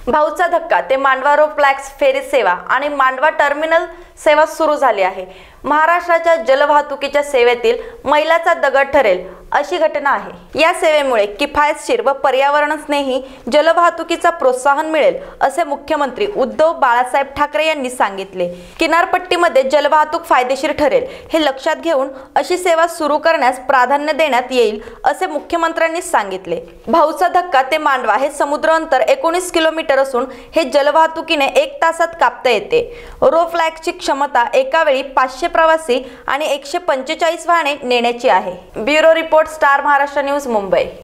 भाऊचा धक्का ते Mandwa row flux फेरी सेवा आणि मांडवा टर्मिनल सेवा सुरू झाली आहे। महाराष्ट्राच्या जलवाहतुकीच्या सेवेतील मैलाचा दगड ठरेल अशी घटना आहे। या सेवेमुळे किफायतशीर व पर्यावरणस्नेही जलवाहतुकीचा प्रोत्साहन मिळेल असे मुख्यमंत्री उद्धव बाळासाहेब ठाकरे यांनी सांगितले। किनारपट्टीमध्ये जलवाहतूक फायदेशीर ठरेल हे लक्षात घेऊन अशी सेवा सुरू करण्यास प्राधान्य देण्यात येईल असे मुख्यमंत्र्यांनी सांगितले। भाऊचा धक्का ते मांडवा हे समुद्र अंतर 19 किलोमीटर असून हे जलवाहतुकीने 1 तासात कापता येते। रो फ्लॅगची क्षमता एका वेळी 500 प्रवासी आणि 145 वाहने नेण्याची आहे। Bureau report, star Maharashtra news, Mumbai.